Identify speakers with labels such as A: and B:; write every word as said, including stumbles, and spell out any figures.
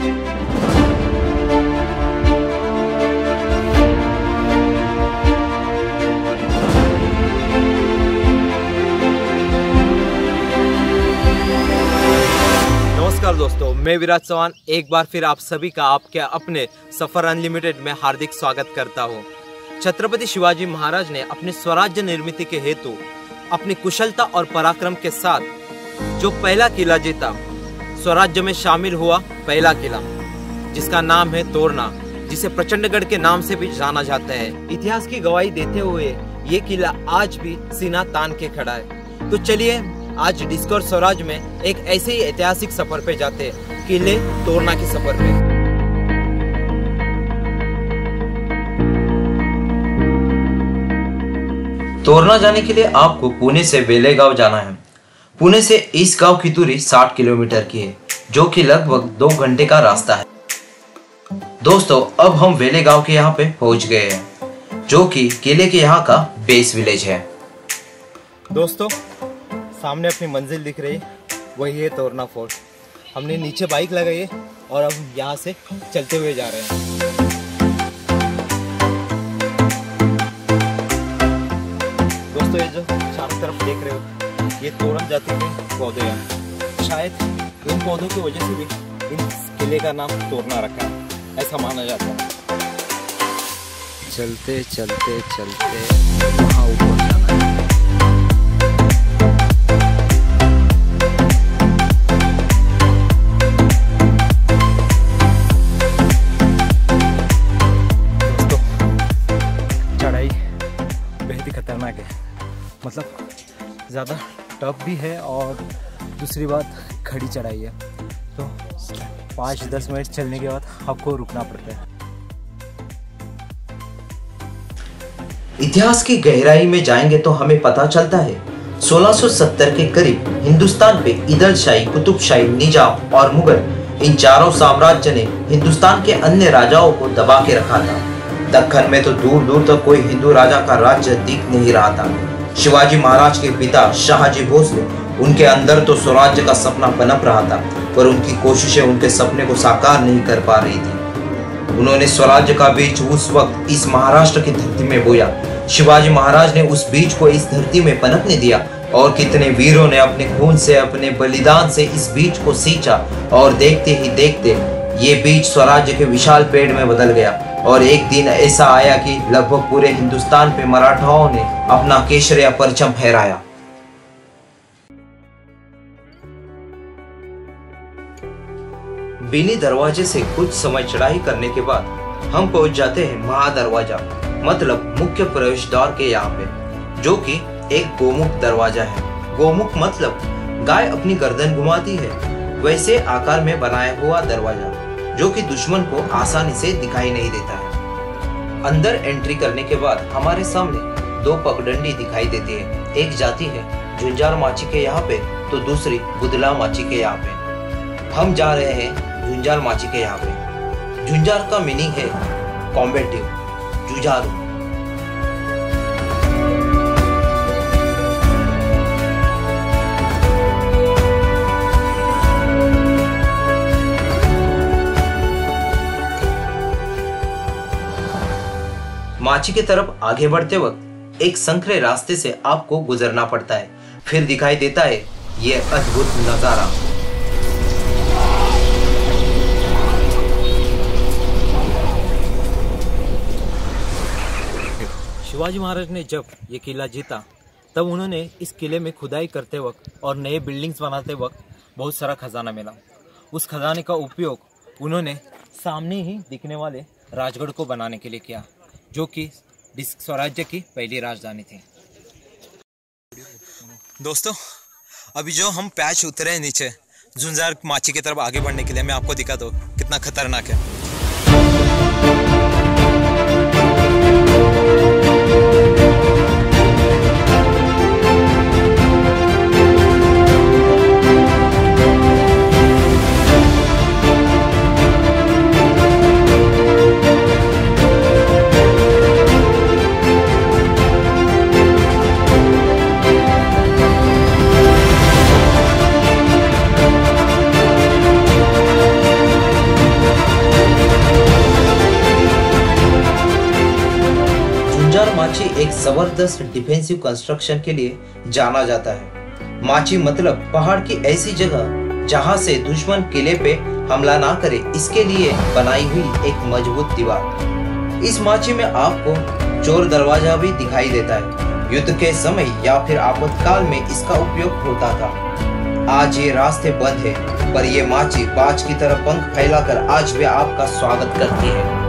A: नमस्कार दोस्तों, मैं विराज चौहान एक बार फिर आप सभी का आपके अपने सफर अनलिमिटेड में हार्दिक स्वागत करता हूं। छत्रपति शिवाजी महाराज ने अपने स्वराज्य निर्मित के हेतु अपनी कुशलता और पराक्रम के साथ जो पहला किला जीता, स्वराज्य में शामिल हुआ पहला किला, जिसका नाम है तोरना, जिसे प्रचंडगढ़ के नाम से भी जाना जाता है। इतिहास की गवाही देते हुए ये किला आज भी सीना तान के खड़ा है। तो चलिए आज डिस्कवर स्वराज में एक ऐसे ही ऐतिहासिक सफर पे जाते हैं, किले तोरना के सफर पे।
B: तोरना जाने के लिए आपको पुणे से वेलेगांव जाना है। पुणे से इस गांव की दूरी साठ किलोमीटर की है, जो कि लगभग दो घंटे का रास्ता है। दोस्तों, अब हम वेलेगांव के यहाँ पे पहुंच गए हैं, जो कि किले के यहाँ का बेस विलेज है।
A: दोस्तों, सामने अपनी मंजिल दिख रही है, वही है तोरना फोर्ट। हमने नीचे बाइक लगाई है और अब यहाँ से चलते हुए जा रहे हैं। दोस्तों, ये जो चारों तरफ देख रहे हो, ये तोरण जाति के पौधे हैं। शायद इन पौधों की वजह से भी इन किले का नाम तोरना रखा है, ऐसा माना जाता है। चलते चलते चलते वहाँ ऊपर जाना है। खतरनाक है, मतलब ज़्यादा टफ भी है और दूसरी बात खड़ी चढ़ाई है, तो पाँच दस मिनट चलने के बाद आपको रुकना पड़ता है।
B: इतिहास की गहराई में जाएंगे तो हमें पता चलता है सोलह सौ सत्तर के करीब हिंदुस्तान पे ईदलशाही, कुतुबशाही, निजाम और मुगल, इन चारों साम्राज्य ने हिंदुस्तान के अन्य राजाओं को दबा के रखा था। दक्खन में तो दूर दूर तक कोई हिंदू राजा का राज्य दिख नहीं रहा था। शिवाजी महाराज के पिता शाहजी भोसले, उनके अंदर तो स्वराज्य का सपना पनप रहा था, पर उनकी कोशिशें उनके सपने को साकार नहीं कर पा रही थी। उन्होंने स्वराज्य का बीज उस वक्त इस महाराष्ट्र की धरती में बोया। शिवाजी महाराज ने उस बीज को इस धरती में पनपने दिया और कितने वीरों ने अपने खून से, अपने बलिदान से इस बीज को सींचा, और देखते ही देखते ये बीज स्वराज्य के विशाल पेड़ में बदल गया। और एक दिन ऐसा आया कि लगभग पूरे हिंदुस्तान पे मराठाओं ने अपना केसरिया परचम फहराया। बीनी दरवाजे से कुछ समय चढ़ाई करने के बाद हम पहुंच जाते हैं महादरवाजा, मतलब मुख्य प्रवेश द्वार के यहाँ पे, जो कि एक गोमुख दरवाजा है। गोमुख मतलब गाय अपनी गर्दन घुमाती है, वैसे आकार में बनाया हुआ दरवाजा, जो कि दुश्मन को आसानी से दिखाई नहीं देता है। अंदर एंट्री करने के बाद हमारे सामने दो पगडंडी दिखाई देती है। एक जाती है झुंझार माची के यहाँ पे, तो दूसरी बुदला माची के यहाँ पे। हम जा रहे हैं झुंझार माची के यहाँ पे। झुंझार का मीनिंग है कॉम्बेटिव, जुझारू। माची की तरफ आगे बढ़ते वक्त एक संकरे रास्ते से आपको गुजरना पड़ता है, फिर दिखाई देता है ये अद्भुत नजारा।
A: शिवाजी महाराज ने जब ये किला जीता, तब उन्होंने इस किले में खुदाई करते वक्त और नए बिल्डिंग्स बनाते वक्त बहुत सारा खजाना मिला। उस खजाने का उपयोग उन्होंने सामने ही दिखने वाले राजगढ़ को बनाने के लिए किया, जो कि स्वराज्य की पहली राजधानी थी। दोस्तों, अभी जो हम पैच उतरे हैं नीचे झुंझार माची की तरफ आगे बढ़ने के लिए, मैं आपको दिखा दो कितना खतरनाक है।
B: गुलजार माची एक जबरदस्त डिफेंसिव कंस्ट्रक्शन के लिए जाना जाता है। माची मतलब पहाड़ की ऐसी जगह जहां से दुश्मन किले पे हमला ना करे, इसके लिए बनाई हुई एक मजबूत दीवार। इस माची में आपको चोर दरवाजा भी दिखाई देता है। युद्ध के समय या फिर आपातकाल में इसका उपयोग होता था। आज ये रास्ते बंद है, पर ये माची बाज की तरह पंख फैलाकर आज भी आपका स्वागत करती है।